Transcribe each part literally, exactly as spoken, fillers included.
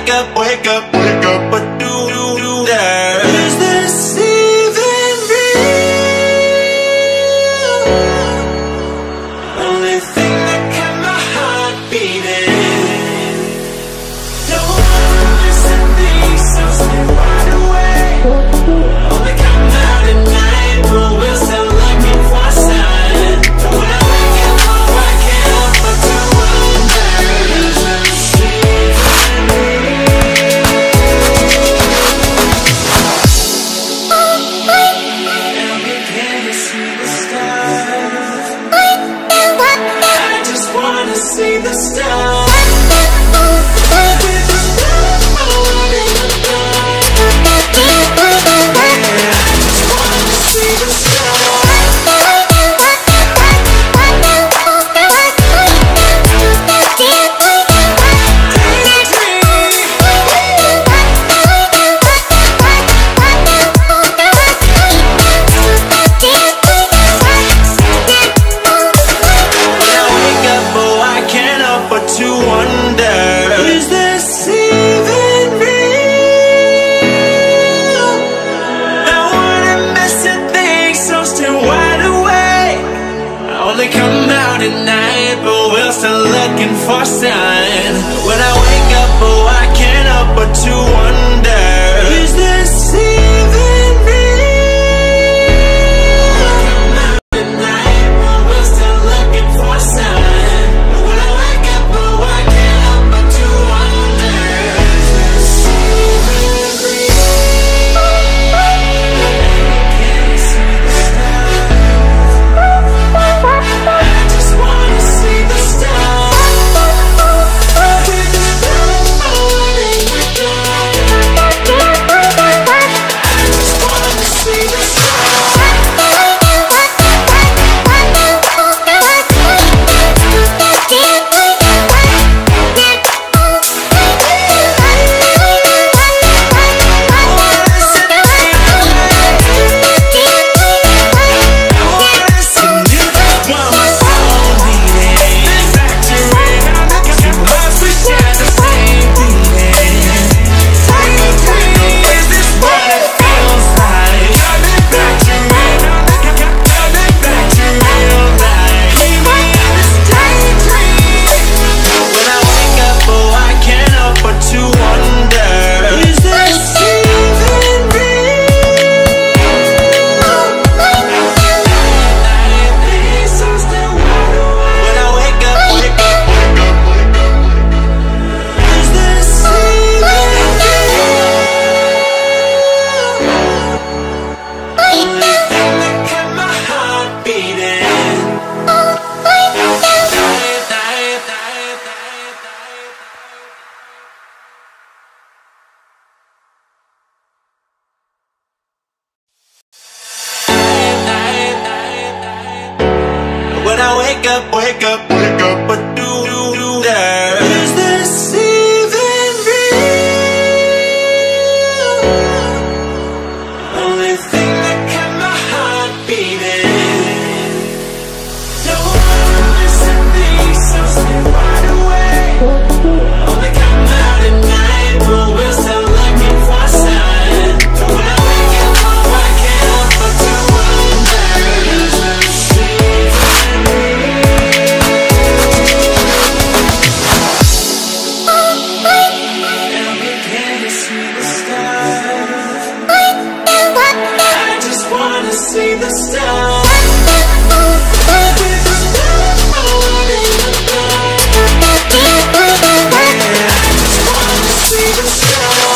wake up, wake up, wake up, but do you dare? Is this even real? Only thing that kept my heart beating. Don't wanna miss a thing, so stay wide awake. Only come out at night, but we're still looking for a sign. When I wake up, oh, I can't help but to wonder, is this even real? And we can't see the stars. I just wanna see the stars. With the stars falling in the dark. Yeah, I just wanna see the stars. When I wake up, oh, I can't help but to wonder, is this even real? I wouldn't miss a thing, so stay wide awake. I only come out at night, but we're still looking for sign. When I wake up, oh, I can't help but to wonder, is this even real? Come out at night, but we're still looking for sign. When I wake up, oh, I can't help but to wonder, is this even real? Can't see the stars. I just wanna see the stars. With the stars falling in the dark. I just wanna see the stars. When I wake up, oh, I can't help but to wonder, is this even real? Please, so stay wide awake. When I wake up, wake up, wake up, wake up, is this even real? Only thing that kept my heart beating. When I wake up, wake up, wake up, but do you dare? Is this even real? Only thing that kept my heart beating. Don't wanna miss a thing, so stay wide awake. Only come out at night, but we're still looking for a sign. When I wake up, oh, I can't help but to wonder, is this even real? And we can't see the stars. I just wanna see the stars. With the stars falling in the dark. Yeah, I just wanna see the stars.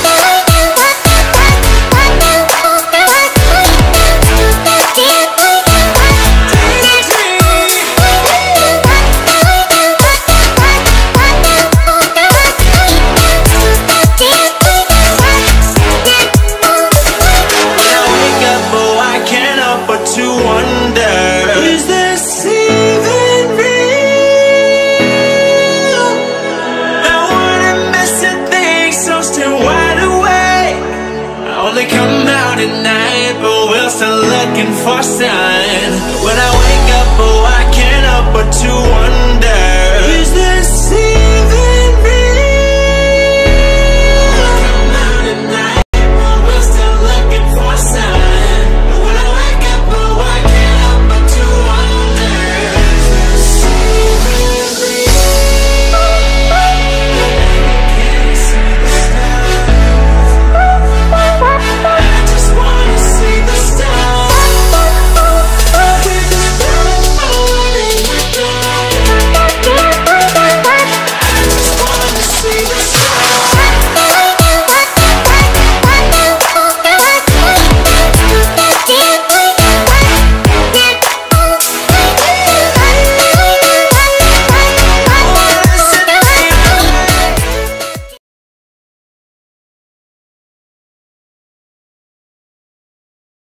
When I wake up, oh, I can't help but to wonder, is this even real? I wouldn't miss a thing, so stay wide awake. I only come out at night, but we're still looking for signs.